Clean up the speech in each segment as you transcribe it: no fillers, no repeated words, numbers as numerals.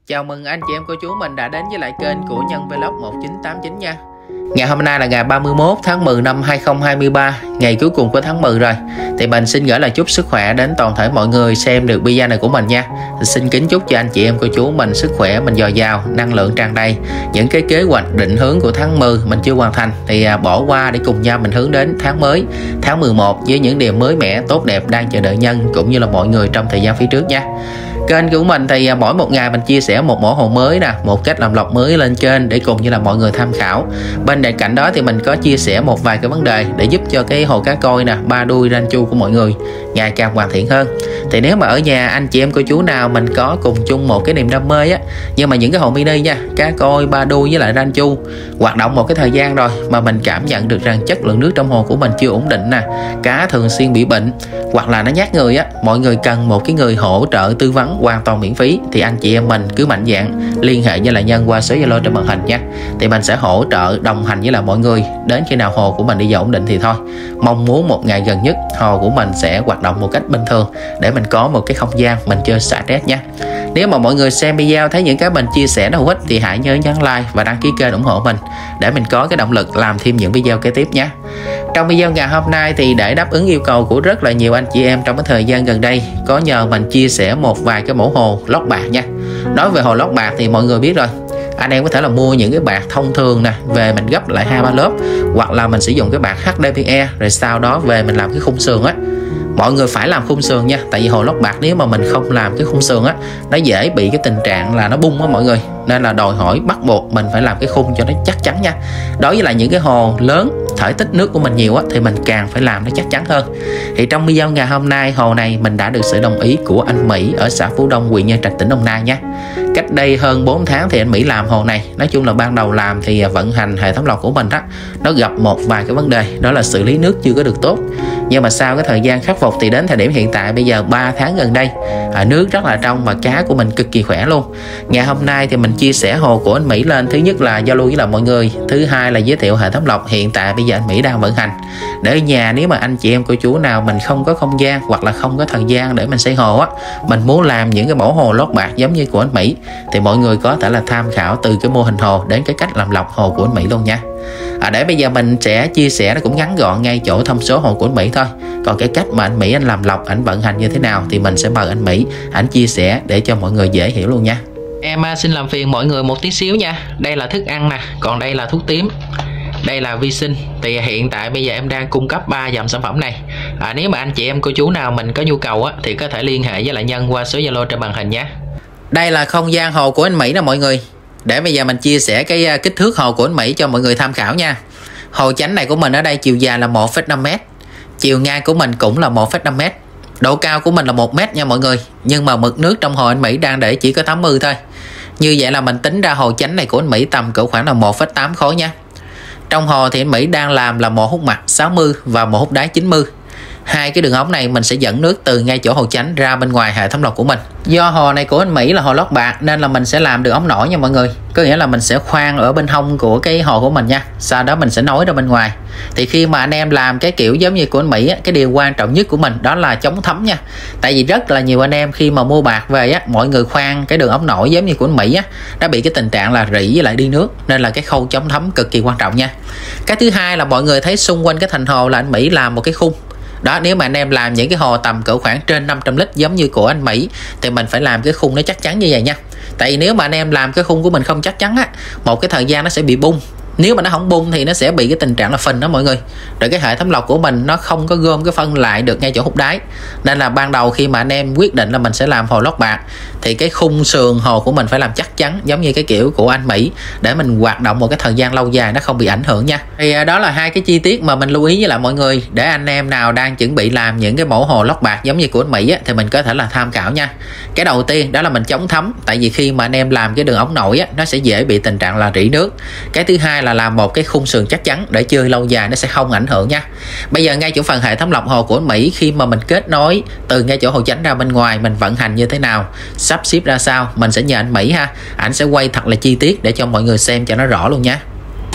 Chào mừng anh chị em cô chú mình đã đến với lại kênh của Nhân Vlog 1989 nha. Ngày hôm nay là ngày 31 tháng 10 năm 2023, ngày cuối cùng của tháng 10 rồi. Thì mình xin gửi lời chúc sức khỏe đến toàn thể mọi người xem được video này của mình nha. Thì xin kính chúc cho anh chị em cô chú mình sức khỏe mình dồi dào, năng lượng tràn đầy. Những cái kế hoạch định hướng của tháng 10 mình chưa hoàn thành thì bỏ qua để cùng nhau mình hướng đến tháng mới, tháng 11 với những điều mới mẻ, tốt đẹp đang chờ đợi Nhân cũng như là mọi người trong thời gian phía trước nha. Kênh của mình thì mỗi một ngày mình chia sẻ một mẫu hồ mới nè, một cách làm lọc mới lên kênh để cùng như là mọi người tham khảo. Bên cạnh đó thì mình có chia sẻ một vài cái vấn đề để giúp cho cái hồ cá koi nè, ba đuôi ranh chu của mọi người ngày càng hoàn thiện hơn. Thì nếu mà ở nhà anh chị em cô chú nào mình có cùng chung một cái niềm đam mê á, nhưng mà những cái hồ mini nha, cá koi, ba đuôi với lại ranh chu hoạt động một cái thời gian rồi mà mình cảm nhận được rằng chất lượng nước trong hồ của mình chưa ổn định nè, cá thường xuyên bị bệnh hoặc là nó nhát người á, mọi người cần một cái người hỗ trợ tư vấn hoàn toàn miễn phí thì anh chị em mình cứ mạnh dạn liên hệ với lại Nhân qua số Zalo trên màn hình nha. Thì mình sẽ hỗ trợ đồng hành với lại mọi người đến khi nào hồ của mình đi vào ổn định thì thôi. Mong muốn một ngày gần nhất hồ của mình sẽ hoạt động một cách bình thường để mình có một cái không gian mình chơi xả stress nha. Nếu mà mọi người xem video thấy những cái mình chia sẻ nó hữu ích thì hãy nhớ nhấn like và đăng ký kênh ủng hộ mình để mình có cái động lực làm thêm những video kế tiếp nhé. Trong video ngày hôm nay thì để đáp ứng yêu cầu của rất là nhiều anh chị em trong cái thời gian gần đây có nhờ mình chia sẻ một vài cái mẫu hồ lót bạc nha. Nói về hồ lót bạc thì mọi người biết rồi, anh em có thể là mua những cái bạc thông thường nè, về mình gấp lại 2-3 lớp hoặc là mình sử dụng cái bạc HDPE rồi sau đó về mình làm cái khung sườn á. Mọi người phải làm khung sườn nha, tại vì hồ lót bạc nếu mà mình không làm cái khung sườn á, nó dễ bị cái tình trạng là nó bung á mọi người, nên là đòi hỏi bắt buộc mình phải làm cái khung cho nó chắc chắn nha. Đối với lại những cái hồ lớn thể tích nước của mình nhiều á thì mình càng phải làm nó chắc chắn hơn. Thì trong video ngày hôm nay hồ này mình đã được sự đồng ý của anh Mỹ ở xã Phú Đông, huyện Nhân Trạch, tỉnh Đồng Nai nha. Cách đây hơn 4 tháng thì anh Mỹ làm hồ này. Nói chung là ban đầu làm thì vận hành hệ thống lọc của mình á, nó gặp một vài cái vấn đề, đó là xử lý nước chưa có được tốt. Nhưng mà sau cái thời gian khắc phục thì đến thời điểm hiện tại bây giờ 3 tháng gần đây nước rất là trong và cá của mình cực kỳ khỏe luôn. Ngày hôm nay thì mình chia sẻ hồ của anh Mỹ lên, thứ nhất là giao lưu với là mọi người, thứ hai là giới thiệu hệ thống lọc hiện tại bây giờ anh Mỹ đang vận hành. Để ở nhà nếu mà anh chị em cô chú nào mình không có không gian hoặc là không có thời gian để mình xây hồ á, mình muốn làm những cái mẫu hồ lót bạc giống như của anh Mỹ thì mọi người có thể là tham khảo từ cái mô hình hồ đến cái cách làm lọc hồ của anh Mỹ luôn nha. Để bây giờ mình sẽ chia sẻ nó cũng ngắn gọn ngay chỗ thông số hồ của anh Mỹ thôi. Còn cái cách mà anh Mỹ anh làm lọc, anh vận hành như thế nào thì mình sẽ mời anh Mỹ anh chia sẻ để cho mọi người dễ hiểu luôn nha. Em xin làm phiền mọi người một tí xíu nha. Đây là thức ăn nè, còn đây là thuốc tím, đây là vi sinh. Thì hiện tại bây giờ em đang cung cấp 3 dòng sản phẩm này. Nếu mà anh chị em cô chú nào mình có nhu cầu á thì có thể liên hệ với lại Nhân qua số Zalo trên màn hình nhé. Đây là không gian hồ của anh Mỹ nè mọi người. Để bây giờ mình chia sẻ cái kích thước hồ của anh Mỹ cho mọi người tham khảo nha. Hồ chánh này của mình ở đây chiều dài là 1,5m, chiều ngang của mình cũng là 1,5m, độ cao của mình là 1m nha mọi người. Nhưng mà mực nước trong hồ anh Mỹ đang để chỉ có 80 thôi. Như vậy là mình tính ra hồ chánh này của anh Mỹ tầm cỡ khoảng là 1,8 khối nha. Trong hồ thì anh Mỹ đang làm là một hút mặt 60 và một hút đáy 90. Hai cái đường ống này mình sẽ dẫn nước từ ngay chỗ hồ chánh ra bên ngoài hệ thống lọc của mình. Do hồ này của anh Mỹ là hồ lót bạc nên là mình sẽ làm đường ống nổi nha mọi người. Có nghĩa là mình sẽ khoan ở bên hông của cái hồ của mình nha, sau đó mình sẽ nối ra bên ngoài. Thì khi mà anh em làm cái kiểu giống như của anh Mỹ á, cái điều quan trọng nhất của mình đó là chống thấm nha. Tại vì rất là nhiều anh em khi mà mua bạc về á, mọi người khoan cái đường ống nổi giống như của anh Mỹ á, nó bị cái tình trạng là rỉ với lại đi nước, nên là cái khâu chống thấm cực kỳ quan trọng nha. Cái thứ hai là mọi người thấy xung quanh cái thành hồ là anh Mỹ làm một cái khung. Đó, nếu mà anh em làm những cái hồ tầm cỡ khoảng trên 500 lít giống như của anh Mỹ thì mình phải làm cái khung nó chắc chắn như vậy nha. Tại vì nếu mà anh em làm cái khung của mình không chắc chắn á, một cái thời gian nó sẽ bị bung. Nếu mà nó không bung thì nó sẽ bị cái tình trạng là phình đó mọi người. Rồi cái hệ thống lọc của mình nó không có gom cái phân lại được ngay chỗ hút đáy. Nên là ban đầu khi mà anh em quyết định là mình sẽ làm hồ lót bạc thì cái khung sườn hồ của mình phải làm chắc chắn giống như cái kiểu của anh Mỹ để mình hoạt động một cái thời gian lâu dài nó không bị ảnh hưởng nha. Thì đó là hai cái chi tiết mà mình lưu ý với lại mọi người để anh em nào đang chuẩn bị làm những cái mẫu hồ lót bạc giống như của anh Mỹ á, thì mình có thể là tham khảo nha. Cái đầu tiên đó là mình chống thấm, tại vì khi mà anh em làm cái đường ống nổi á, nó sẽ dễ bị tình trạng là rỉ nước. Cái thứ hai là làm một cái khung sườn chắc chắn để chơi lâu dài nó sẽ không ảnh hưởng nha. Bây giờ ngay chỗ phần hệ thống lọc hồ của anh Mỹ, khi mà mình kết nối từ ngay chỗ hồ chánh ra bên ngoài mình vận hành như thế nào, sắp xếp ra sao, mình sẽ nhờ anh Mỹ ha, ảnh sẽ quay thật là chi tiết để cho mọi người xem cho nó rõ luôn nhé.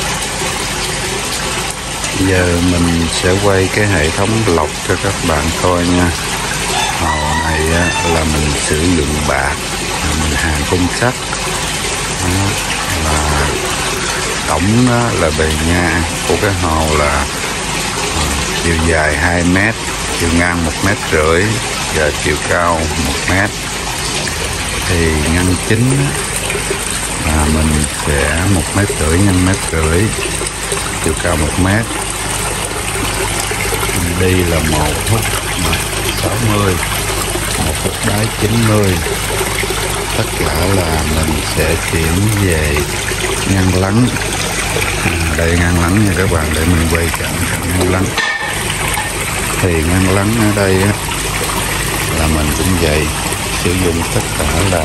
Giờ mình sẽ quay cái hệ thống lọc cho các bạn coi nha. Hồ này là mình sử dụng bạc mình hàn khung sắt. Đó, là tổng là bề ngang của cái hồ là chiều dài 2 mét, chiều ngang 1,5 mét và chiều cao 1 mét. Thì ngăn chính là mình sẽ 1,5 mét nhân 1,5 mét, chiều cao 1 mét. Đi là 1 phút 60, 1 phút đáy 90. Tất cả là mình sẽ chuyển về ngăn lắng. Đây ngăn lắng nha các bạn, để mình quay cận ngăn lắng. Thì ngăn lắng ở đây á, là mình cũng vậy, sử dụng tất cả là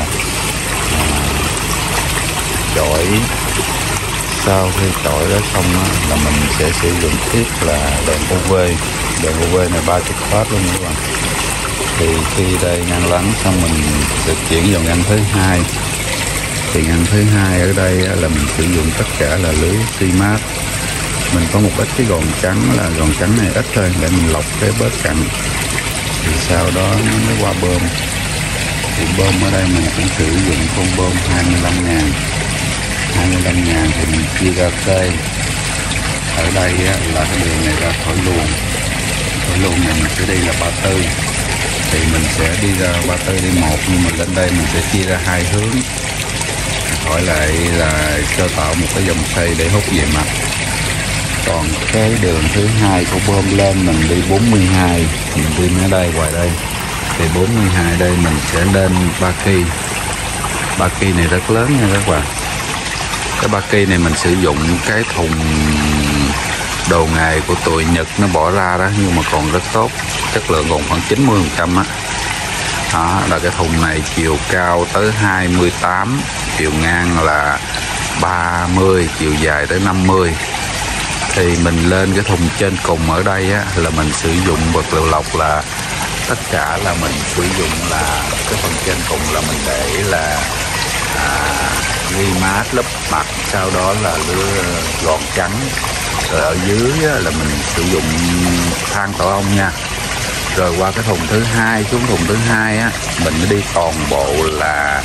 chổi. Sau khi chổi đó xong á, là mình sẽ sử dụng tiếp là đèn UV. Đèn UV này 30W luôn các bạn. Thì khi đây ngăn lắng xong mình sẽ chuyển vào ngăn thứ hai. Thì ngăn thứ hai ở đây là mình sử dụng tất cả là lưới xi mát. Mình có một ít cái gòn trắng, là gòn trắng này ít thôi để mình lọc cái bớt cặn. Thì sau đó nó mới qua bơm. Thì bơm ở đây mình cũng sử dụng con bơm 25.000. 25.000 thì mình chia ra cây. Ở đây là cái đường này ra khỏi luồng. Khỏi luồng này mình sẽ đi là 34. Thì mình sẽ đi ra 34 đi 1, nhưng mà lên đây mình sẽ chia ra 2 hướng. Hỏi lại là cho tạo một cái dòng xoay để hút về mặt. Còn cái đường thứ hai của bơm lên mình đi 42, mình đi ở đây ngoài đây. Thì 42 đây mình sẽ lên 3 ki. 3 ki này rất lớn nha các bạn. Cái 3 ki này mình sử dụng cái thùng đồ nghề của tụi Nhật nó bỏ ra đó, nhưng mà còn rất tốt, chất lượng còn khoảng 90% á. Đó là cái thùng này chiều cao tới 28, chiều ngang là 30, chiều dài tới 50. Thì mình lên cái thùng trên cùng ở đây á, là mình sử dụng vật liệu lọc là tất cả là mình sử dụng là cái phần trên cùng là mình để là ghi mát lớp mặt, sau đó là lưới gòn trắng. Rồi ở dưới là mình sử dụng than tổ ong nha. Rồi qua cái thùng thứ hai, xuống thùng thứ hai á, mình đi toàn bộ là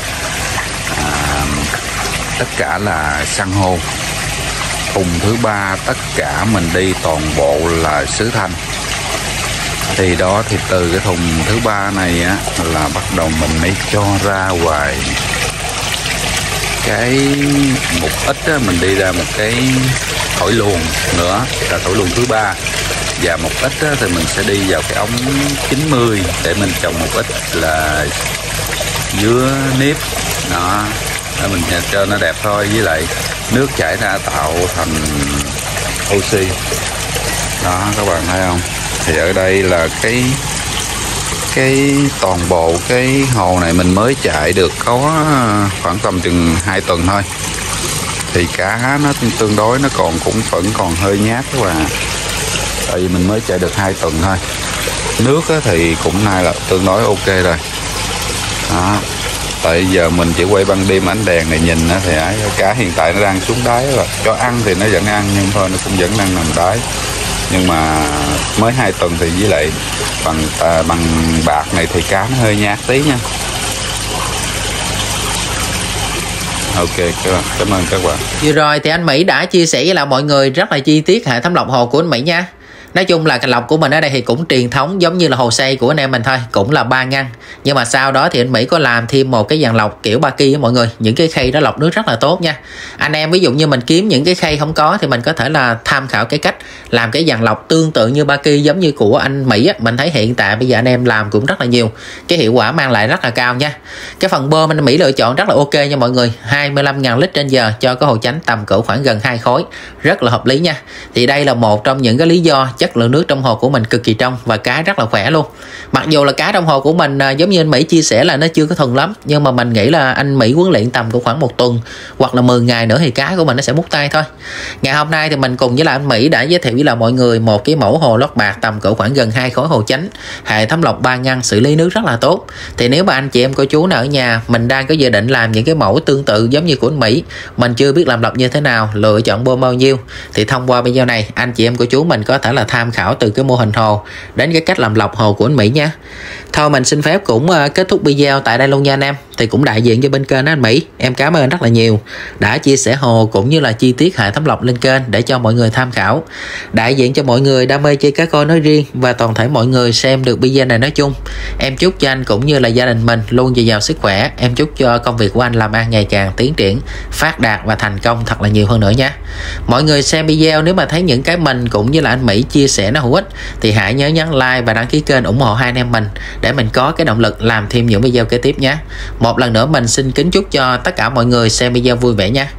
tất cả là san hô. Thùng thứ ba tất cả mình đi toàn bộ là sứ thanh. Thì đó, thì từ cái thùng thứ ba này á là bắt đầu mình mới cho ra ngoài cái một ít á, mình đi ra một cái thổi luồng nữa là thổi luồng thứ ba. Và một ít á, thì mình sẽ đi vào cái ống 90 để mình trồng một ít là dứa nếp đó, để mình cho nó đẹp thôi. Với lại nước chảy ra tạo thành oxy đó, các bạn thấy không? Thì ở đây là cái toàn bộ cái hồ này mình mới chạy được có khoảng tầm chừng 2 tuần thôi. Thì cá nó tương đối nó cũng vẫn còn hơi nhát các bạn. Tại vì mình mới chạy được 2 tuần thôi. Nước thì cũng nay là tương đối ok rồi đó. Tại giờ mình chỉ quay ban đêm ánh đèn này nhìn thì cá hiện tại nó đang xuống đáy rồi. Cho ăn thì nó vẫn ăn, nhưng thôi nó cũng vẫn đang nằm đáy. Nhưng mà mới 2 tuần thì với lại bằng bạc này thì cá nó hơi nhát tí nha. Ok, cảm ơn các bạn. Vừa rồi thì anh Mỹ đã chia sẻ với lại mọi người rất là chi tiết hệ thống lọc hồ của anh Mỹ nha. Nói chung là cái lọc của mình ở đây thì cũng truyền thống giống như là hồ xây của anh em mình thôi, cũng là 3 ngăn. Nhưng mà sau đó thì anh Mỹ có làm thêm một cái dàn lọc kiểu 3 ki với mọi người. Những cái khay đó lọc nước rất là tốt nha. Anh em ví dụ như mình kiếm những cái khay không có thì mình có thể là tham khảo cái cách làm cái dàn lọc tương tự như 3 ki giống như của anh Mỹ á. Mình thấy hiện tại bây giờ anh em làm cũng rất là nhiều, cái hiệu quả mang lại rất là cao nha. Cái phần bơm anh Mỹ lựa chọn rất là ok nha mọi người, 25.000 lít trên giờ cho cái hồ chánh tầm cỡ khoảng gần 2 khối, rất là hợp lý nha. Thì đây là một trong những cái lý do chất lượng nước trong hồ của mình cực kỳ trong và cá rất là khỏe luôn. Mặc dù là cá trong hồ của mình giống như anh Mỹ chia sẻ là nó chưa có thuần lắm, nhưng mà mình nghĩ là anh Mỹ huấn luyện tầm của khoảng 1 tuần hoặc là 10 ngày nữa thì cá của mình nó sẽ mút tay thôi. Ngày hôm nay thì mình cùng với lại anh Mỹ đã giới thiệu với là mọi người một cái mẫu hồ lót bạc tầm cỡ khoảng gần 2 khối hồ chánh, hệ thống lọc 3 ngăn, xử lý nước rất là tốt. Thì nếu mà anh chị em cô chú nào ở nhà mình đang có dự định làm những cái mẫu tương tự giống như của anh Mỹ, mình chưa biết làm lọc như thế nào, lựa chọn bơm bao nhiêu, thì thông qua video này anh chị em cô chú mình có thể là tham khảo từ cái mô hình hồ đến cái cách làm lọc hồ của anh Mỹ nha. Thôi mình xin phép cũng kết thúc video tại đây luôn nha anh em. thì cũng đại diện cho bên kênh đó anh Mỹ. Em cảm ơn rất là nhiều đã chia sẻ hồ cũng như là chi tiết hệ thống lọc lên kênh để cho mọi người tham khảo. Đại diện cho mọi người đam mê chơi cá coi nói riêng và toàn thể mọi người xem được video này nói chung, em chúc cho anh cũng như là gia đình mình luôn dồi dào sức khỏe. Em chúc cho công việc của anh làm ăn ngày càng tiến triển, phát đạt và thành công thật là nhiều hơn nữa nha. Mọi người xem video nếu mà thấy những cái mình cũng như là anh Mỹ chia sẻ nó hữu ích thì hãy nhớ nhấn like và đăng ký kênh ủng hộ hai anh em mình để mình có cái động lực làm thêm những video kế tiếp nhé. Một lần nữa mình xin kính chúc cho tất cả mọi người xem video vui vẻ nha.